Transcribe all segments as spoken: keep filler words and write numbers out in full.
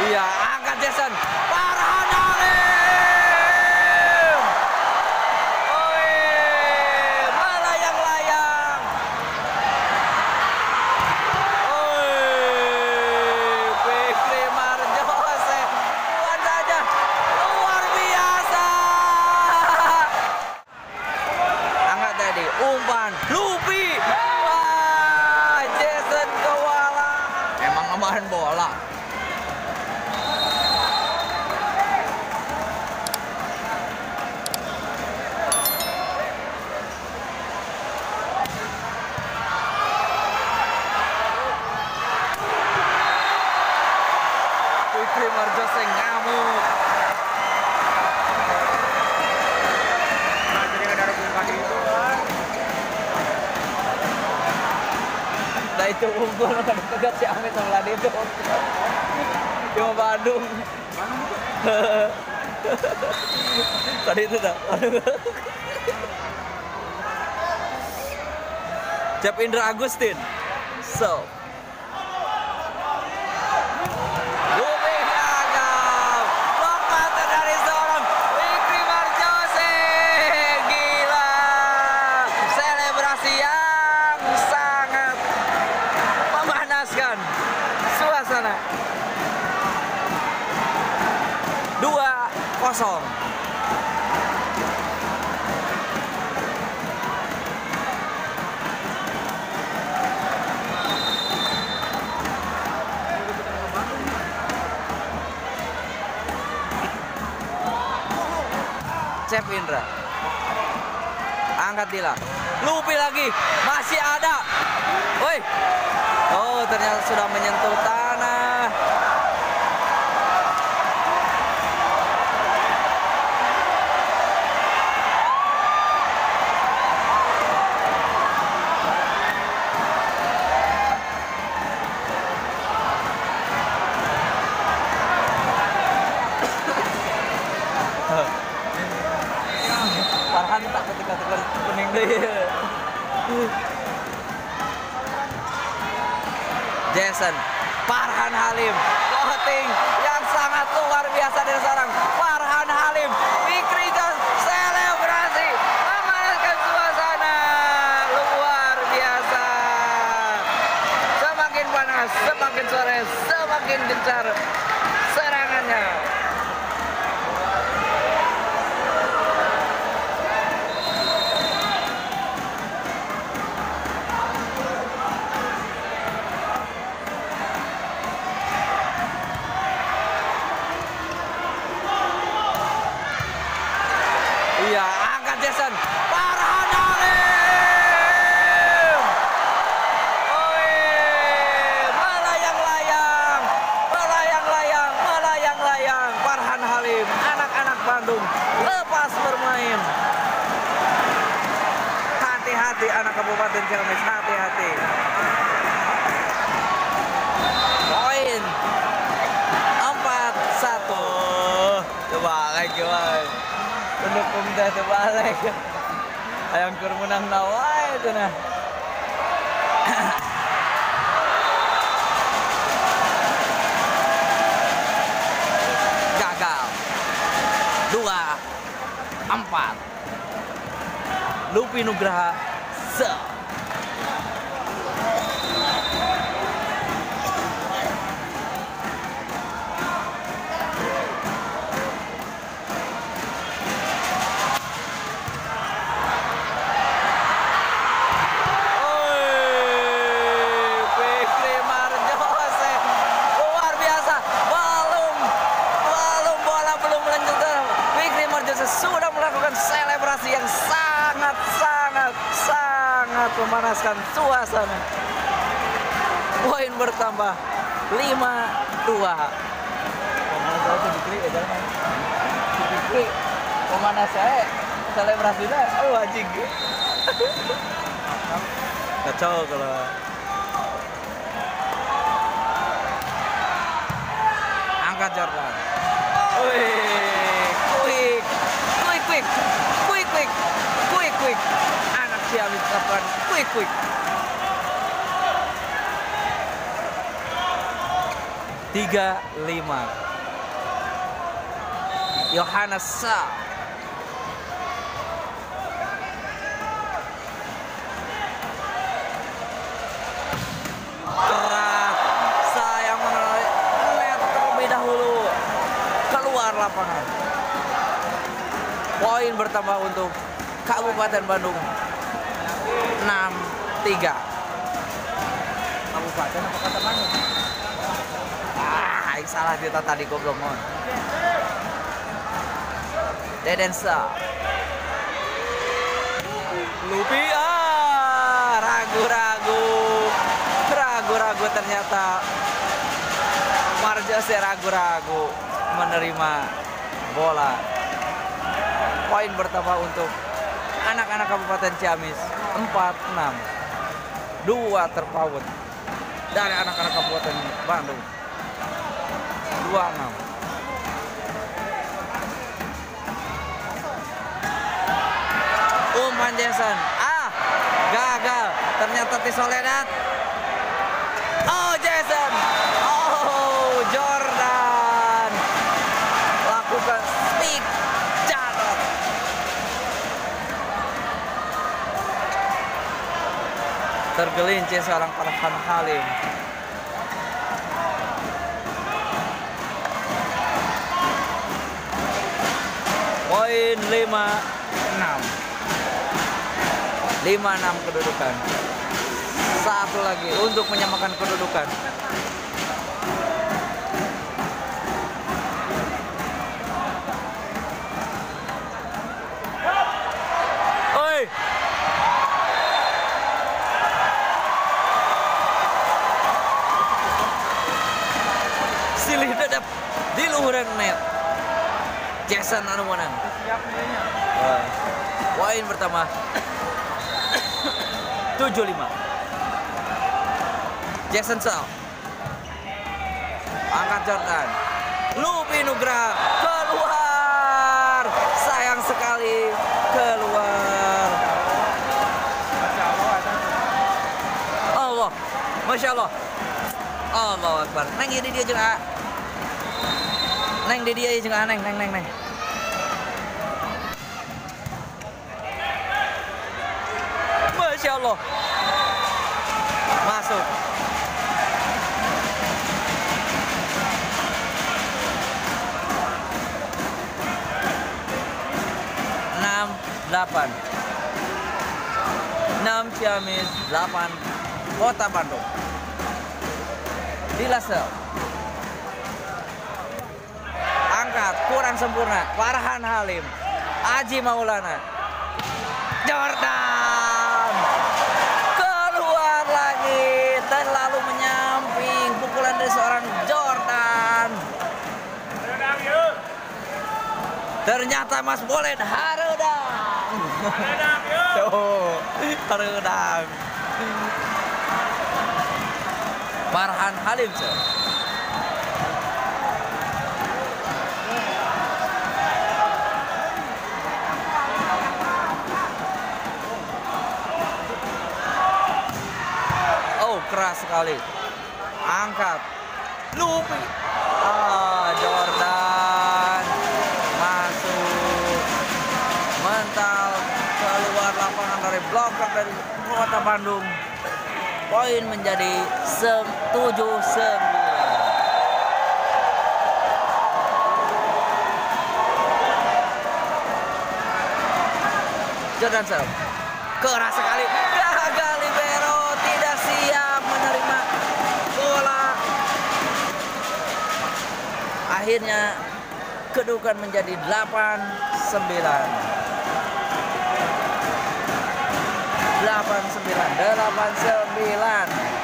Iya, angkat Jason. Farhan Halim. Oi, melayang-layang. Oi, Fikri Marjose. Buat saja. Luar biasa. Angkat tadi, umpan. Lupi. Wah, Jason kewalahan. Emang kemarin bola. Fikri Marjose ngamuk. Nah, jadi ada rebukan itu kan. Nah itu unggul tegak si Amit sama Ladi itu. Cuma Bandung. Tadi itu dah. Cep Indra Agustin. So. Lupi gagal. Lompatan dari seorang Fikri Marjose. Gila. Selebrasi yang sangat memanaskan suasana. Dua kosong. Cep Indra. Angkat Dila. Lupi lagi. Masih ada. Woi. Oh, ternyata sudah menyentuh tanah. Farhan tak ketika tegur kuning deh. Jason, Farhan Halim, floating yang sangat luar biasa dari seorang Farhan Halim. Fikri Jos selebrasi memanaskan suasana luar biasa. Semakin panas, semakin sore, semakin gencar serangannya. Iya, angkat Jason. Farhan Halim. Oi, melayang-layang, melayang-layang, melayang-layang. Farhan Halim, anak-anak Bandung lepas bermain. Hati-hati anak Kabupaten Ciamis, hati-hati. Poin empat satu. Coba lagi, coba. Pendukung teh terbalik. Ayam kur menang nawai itu nah. Gagal. Dua empat. Lupi Nugraha. Se. Sudah melakukan selebrasi yang sangat sangat sangat memanaskan suasana. Poin bertambah lima dua. Pemanas saya tuh diklik aja kan. Diklik. Pemanas saya selebrasinya oh anjing. Kacau kalau angkat Jordan. Wih. Quick, quick, quick, quick, quick, quick, quick. Anak Ciamis lakukan quick, quick. tiga lima. Yohanes Sa. Keras. Sayang menarik net terlebih dahulu. Keluar lapangan. Poin bertambah untuk Kabupaten Bandung. enam tiga. Kabupaten apa kota Bandung? Ah, salah kita tadi goblok mon. Dedensa. Lupi ah, ragu-ragu. Ragu-ragu ternyata Marjose ragu-ragu menerima bola. Poin bertambah untuk anak-anak Kabupaten Ciamis empat enam. Dua terpaut dari anak-anak Kabupaten Bandung. dua enam. Umpan Jason. Ah, gagal. Ternyata di Soledad. Oh, Jason. Oh, Jordan. Lakukan speed jarot. Tergelincir seorang Farhan Halim. Poin lima enam. lima enam kedudukan. Satu lagi untuk menyamakan kedudukan. Oi. Silih dadap di luhuran net. Jackson anu menang. Siap mainnya. Uh, poin pertama tujuh lima. Jackson Sal. Angkat Jordan. Lupi Nugraha keluar. Sayang sekali keluar. Masya Allah. Allah. Masya Allah. Allah Akbar. Neng ini dia juga. Neng di dia juga neng neng neng neng. Masya Allah. Masuk. enam delapan. enam Ciamis, delapan Kota Bandung. Dilasel. Angkat, kurang sempurna. Farhan Halim. Aji Maulana. Jordan. Keluar lagi. Dan lalu menyamping. Pukulan dari seorang Jordan. Ternyata Mas Bolen harudang. Tuh, harudang. Farhan Halim. Oh, keras sekali. Angkat. Lupi. Ah, Jordan. Masuk. Mental keluar lapangan dari bloker dari Kota Bandung. Poin menjadi tujuh sembilan. Jordan Sel. Keras sekali. Gagal libero. Tidak siap menerima bola. Akhirnya kedudukan menjadi delapan sembilan. delapan sembilan. delapan sembilan.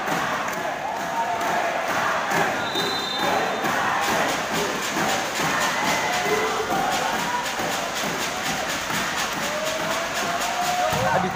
Aduh.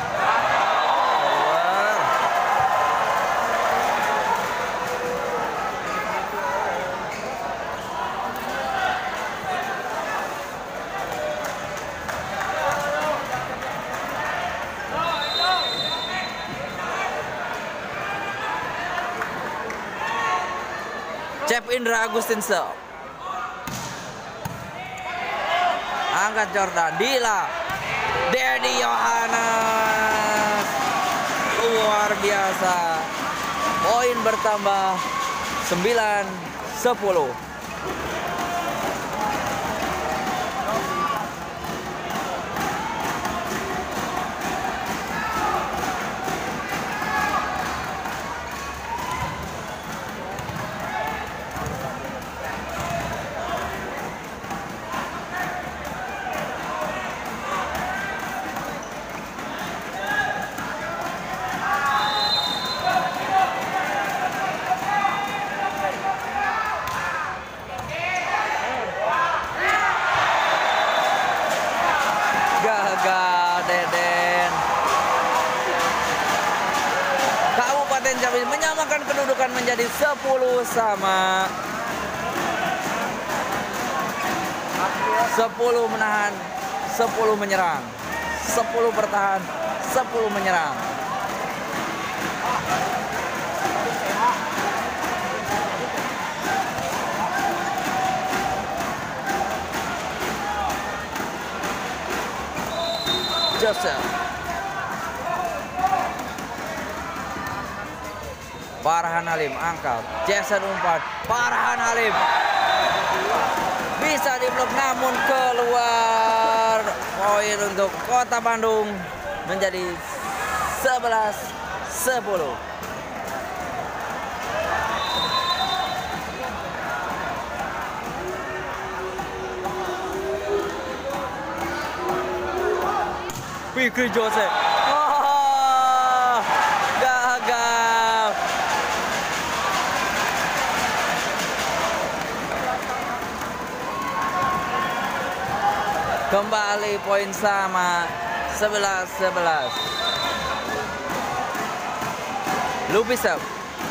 Indra Agustinse. Angkat Jordan, Dila, Dedi Yohanes. Luar biasa. Poin bertambah sembilan sepuluh. Gagal Deden. Kabupaten Ciamis menyamakan kedudukan menjadi sepuluh sama. sepuluh menahan, sepuluh menyerang. sepuluh bertahan, sepuluh menyerang. Joseph. Farhan Halim angkat. Jason umpan. Farhan Halim bisa diblok namun keluar. Poin untuk Kota Bandung menjadi sebelas sepuluh. Fikri Joseph. Oh, gagal. Kembali poin sama, sebelas sebelas. Lubisap.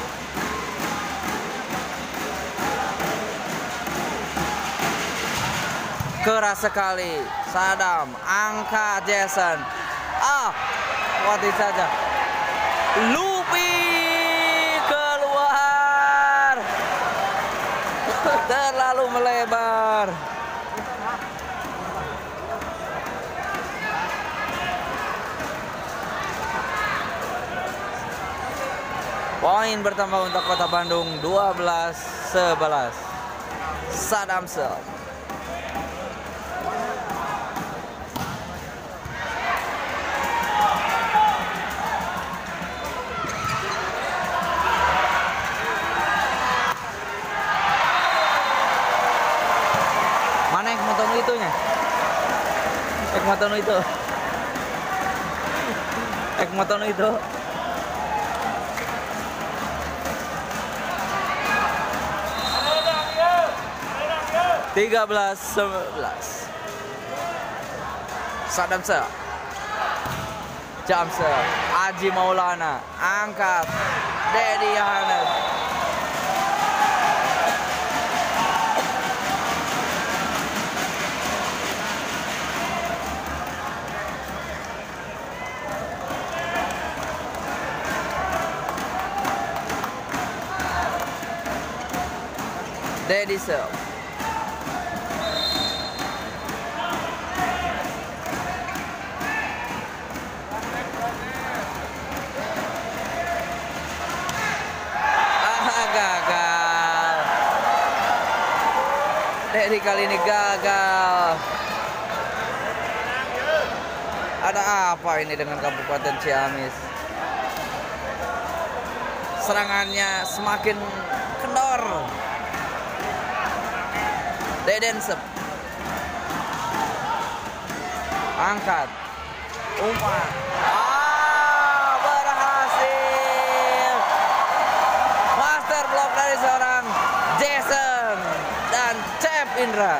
Keras sekali. Sadam angkat Jason. Ah, kuatin saja. Lupi keluar. Terlalu melebar. Poin bertambah untuk Kota Bandung dua belas sebelas. Sadamsel. Mana yang motor itunya? Ek motor itu. Ek motor itu. tiga belas sebelas. Sadamsel. Jamsel. Aji Maulana angkat. Dedi Yohanes. Dedi Sel. Dedi kali ini gagal. Ada apa ini dengan Kabupaten Ciamis? Serangannya semakin kendor. Dedensep. Angkat. Umpan. Ah, berhasil. Master block dari seorang Jason dan Cep Indra.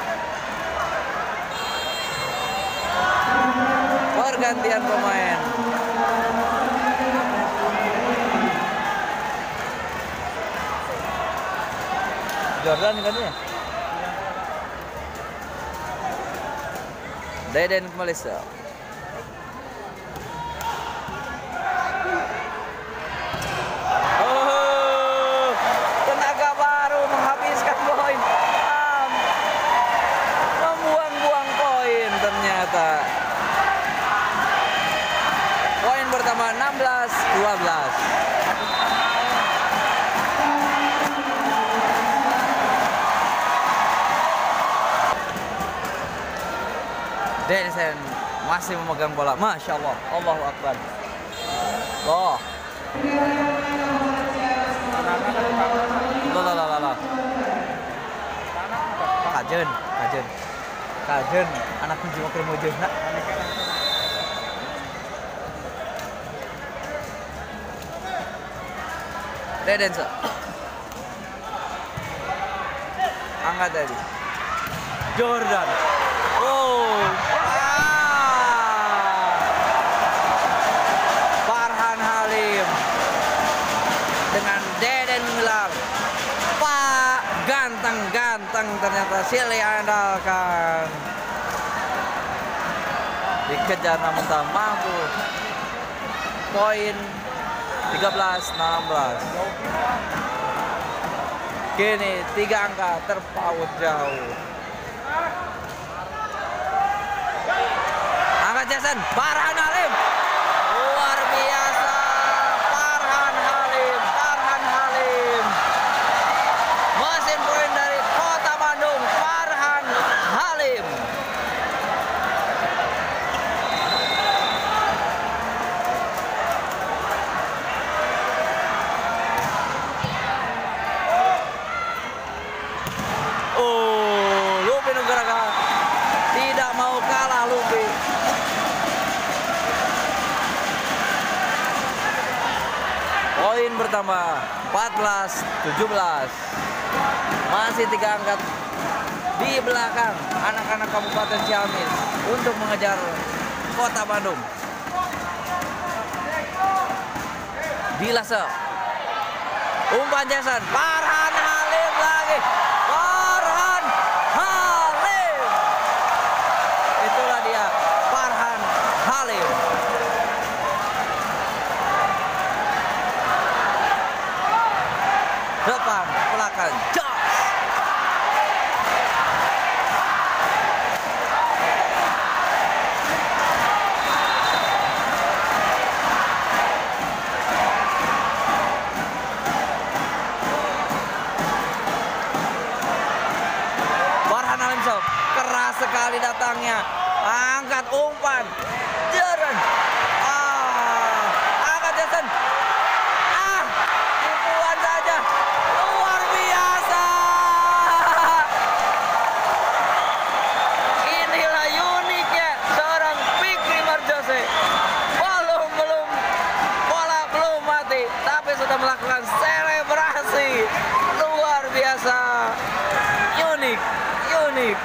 Pergantian pemain. Jordan kan ya? Deden kembali sel. Oh, tenaga baru menghapus Denison masih memegang bola. Masya Allah. Allahu Akbar. Oh. Loh, loh, loh, loh, loh. Kajen, kajen, kajen. Anak kunci mau kerja mujur nak. Denison. Angkat tadi. Jordan. Oh. Farhan Halim dengan Deden Milar. Pak ganteng-ganteng ternyata Sili andalkan. Dikejar namun tak mampu. Poin tiga belas enam belas. Kini tiga angka terpaut jauh. Angkat Jason, Farhan Halim. Luar biasa. Farhan Halim, Farhan Halim. Mesin poin dari Kota Bandung, Farhan Halim. Oh, Lupi Nugraha tidak mau kalah Lupi. Poin bertambah empat belas tujuh belas. Masih tiga angka di belakang anak-anak Kabupaten Ciamis untuk mengejar Kota Bandung. Dilase. Umpan Jason, Farhan Halim lagi. Farhan Halim. Itulah dia, Farhan Halim. Depan, belakang, jos. Farhan Halim sob, keras sekali datangnya. Angkat umpan. Jaran. Ah, angkat Jason. Ah, tipuan saja. Luar biasa. Inilah uniknya seorang Fikri Marjose. Belum belum bola belum mati, tapi sudah melakukan selebrasi. Luar biasa. Unik, unik.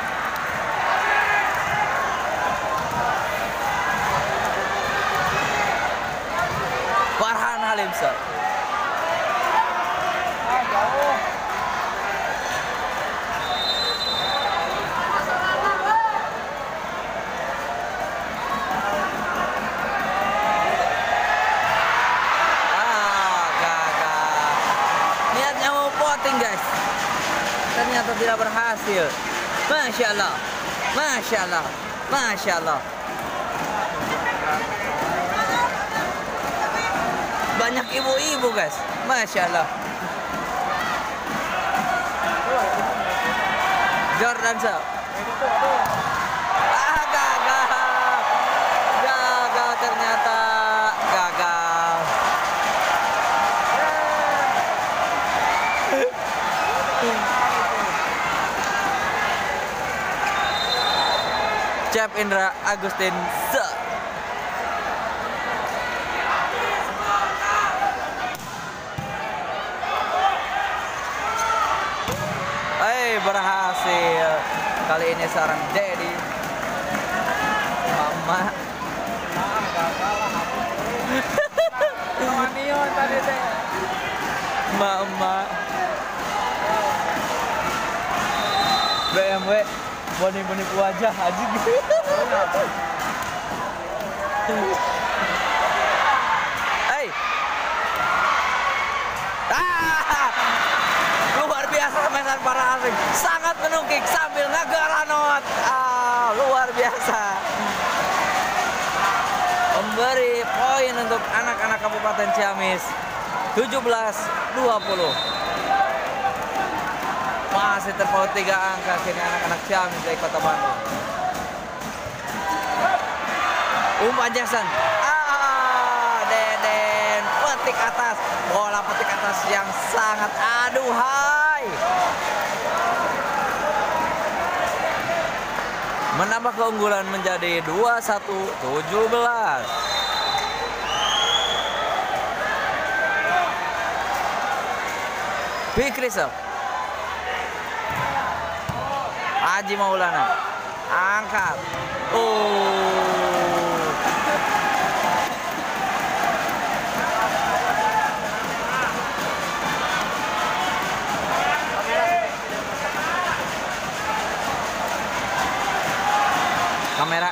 Farhan Halim sob. Ah, gagal. Niatnya mau potting guys, ternyata tidak berhasil. Masya Allah, Masya Allah, Masya Allah. Banyak ibu-ibu guys, Masya Allah. Jordan sob. Ah, gagal. Gagal ternyata. Gagal. Cep Indra Agustin Se. Hei, berhasil. Kali ini seorang Dedi. Mama. Manion tadi teh. Mama. B M W boni-boni wajah aja gitu. Hei. Ah! Luar biasa kemesan para asing. Sangat menukik sambil ngegaranot. Ah, luar biasa. Memberi poin untuk anak-anak Kabupaten Ciamis. tujuh belas dua puluh. Masih terpaut tiga angka kini anak-anak Ciamis dari Kota Bandung. Umpan Jackson. Ah, Deden petik atas. Bola petik atas yang sangat aduhai. Menambah keunggulan menjadi dua puluh satu tujuh belas. Fikri serve. Haji Maulana angkat. Oh. Kamera.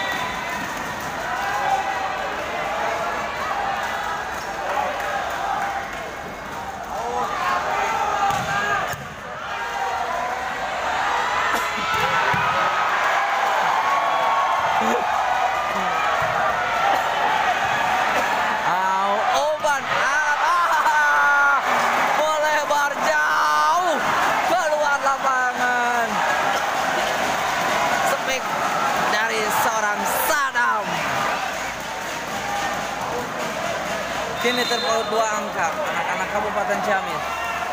Kini terpaut dua angka anak-anak Kabupaten Ciamis.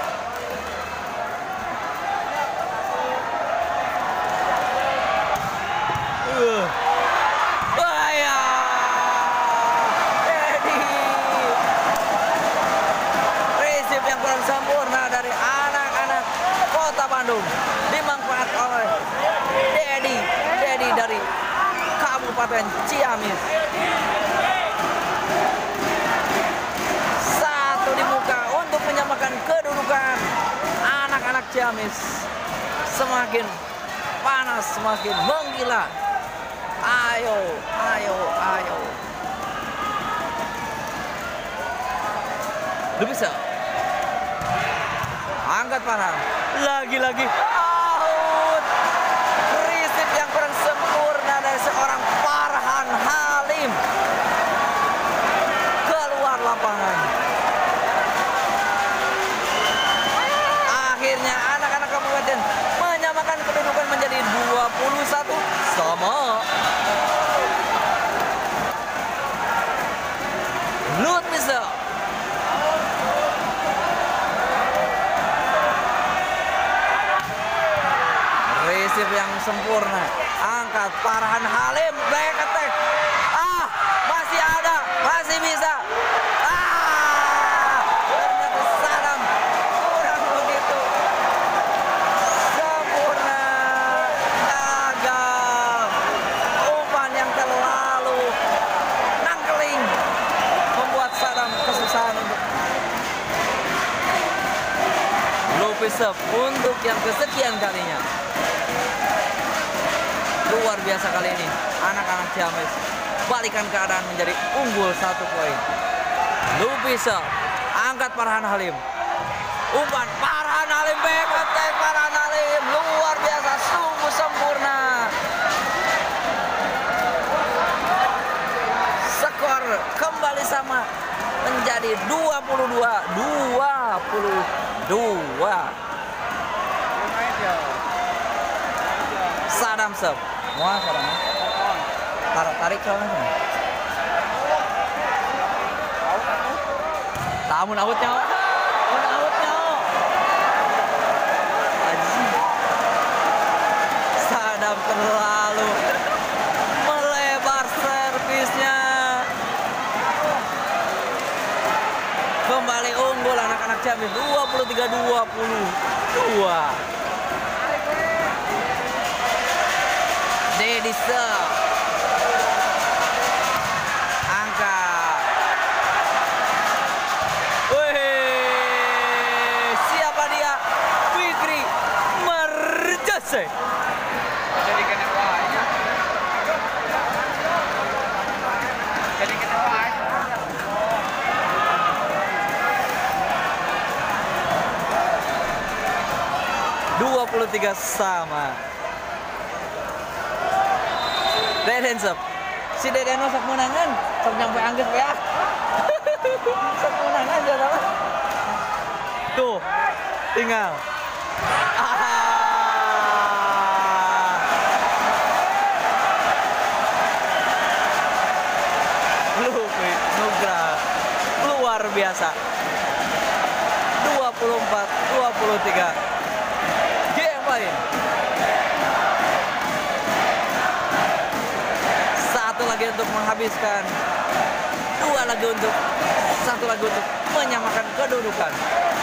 Uh. Bahaya. Dedi. Resip yang kurang sempurna dari anak-anak Kota Bandung dimanfaatkan oleh Dedi. Dedi dari Kabupaten Ciamis. Menyamakan kedudukan anak-anak Ciamis. Semakin panas, semakin menggila. Ayo, ayo, ayo. Lu bisa. Angkat Farhan. Lagi-lagi out. Risip yang kurang sempurna dari seorang Farhan Halim. Keluar lapangan. Akhirnya anak-anak kabupaten menyamakan kedudukan menjadi dua puluh satu sama. Lutfisa. Resip yang sempurna. Angkat Farhan Halim, back attack. Ah, masih ada, masih bisa. Serve untuk yang kesekian kalinya. Luar biasa kali ini anak-anak Ciamis balikan keadaan menjadi unggul satu poin. Lupi serve, angkat Farhan Halim. Umpan Farhan Halim, back attack Farhan Halim, luar biasa, sungguh sempurna. Skor kembali sama menjadi dua puluh dua dua puluh dua. Sadam serve. Wah, Sadam. Tarik tarik soalnya. Tamun outnya. Tamun outnya. Sadam terlalu melebar servisnya. Kembali unggul anak-anak Ciamis dua puluh tiga dua puluh dua. Dedi serve. Angkat. Wih, siapa dia? Fikri Merjase. Jadi kena banyak. Jadi kena banyak. dua puluh tiga sama. Deden serve. Si Deden sok menangan, sok nyampe angget ya. Sok menangan aja sama. Tuh, tinggal. Ah. biasa. dua puluh empat dua puluh tiga. Game point. Satu lagi untuk menghabiskan. Dua lagi untuk satu lagi untuk menyamakan kedudukan.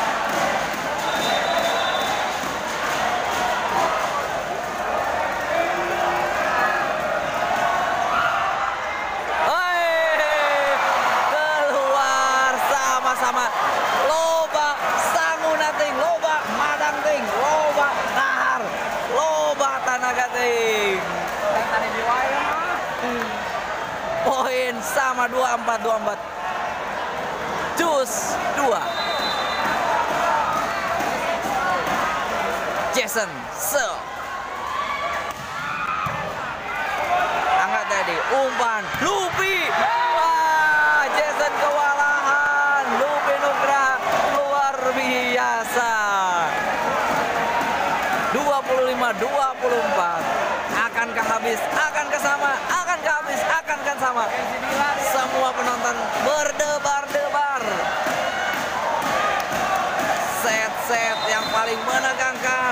Sama loba sanguna ting, loba madang ting, loba nahar, loba tanaga ting. Poin sama dua empat dua empat. Jus dua. Jason Se. Angkat tadi umpan Lupi. Wah, Jason kewalahan. Lupi Nugraha luar biasa. dua puluh lima dua puluh empat. Akankah habis? Akankah sama? Akankah habis? Akankah sama? Semua penonton berdebar-debar. Set-set yang paling menegangkan.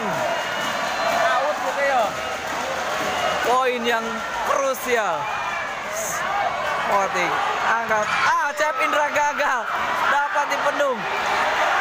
Poin yang krusial. Voting angkat. Ah, Chef Indra gagal. Dapat dipendung.